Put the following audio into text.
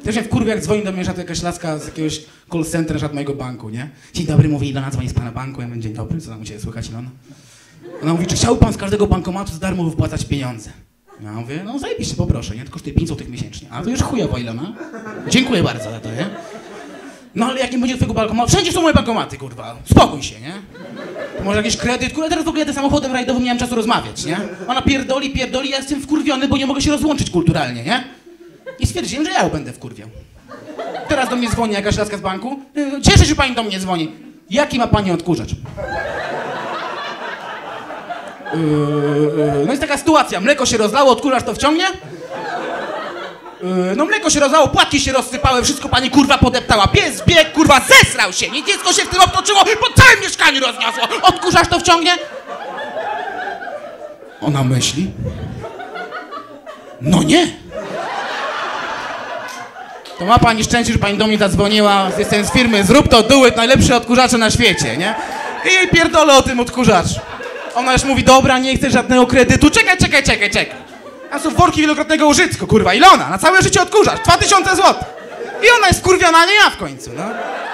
Też mnie wkurwia, jak dzwoni do mnie jakaś laska z jakiegoś call center mojego banku, nie? Dzień dobry, mówi Ilona, dzwoni z pana banku. Ja mówię, dzień dobry, co tam u ciebie słychać, Ilona? Ona mówi, czy chciałby pan z każdego bankomatu za darmo wypłacać pieniądze? Ja mówię, no zajebiście, poproszę, nie? To kosztuje 5 zł miesięcznie. A to już chujowo, Ilona. Dziękuję bardzo za to, nie? No ale jak nie będzie twojego bankomatu? Wszędzie są moje bankomaty, kurwa. Spokój się, nie? To może jakiś kredyt? Kurwa, teraz w ogóle jadę samochodem rajdowym, nie miałem czasu rozmawiać, nie? Ona pierdoli, ja jestem wkurwiony, bo nie mogę się rozłączyć kulturalnie, nie? I stwierdziłem, że ja ją będę wkurwiał. Teraz do mnie dzwoni jakaś laska z banku. Cieszę się, że pani do mnie dzwoni. Jaki ma pani odkurzacz? No jest taka sytuacja, mleko się rozlało, odkurzacz to wciągnie? No mleko się rozlało, płatki się rozsypały, wszystko pani kurwa podeptała. Pies biegł, kurwa, zesrał się, nie? Dziecko się w tym obtoczyło, po całym mieszkaniu rozniosło. Odkurzacz to wciągnie? Ona myśli. No nie. To ma pani szczęście, że pani do mnie zadzwoniła, jestem z firmy Zrób to do it, najlepsze odkurzacze na świecie, nie? I jej pierdolę o tym odkurzaczu. Ona już mówi, dobra, nie chcę żadnego kredytu, czekaj. A są worki wielokrotnego użytku, kurwa, Ilona, na całe życie odkurzacz, 2000 zł. I ona jest wkurwiona, a nie ja w końcu, no.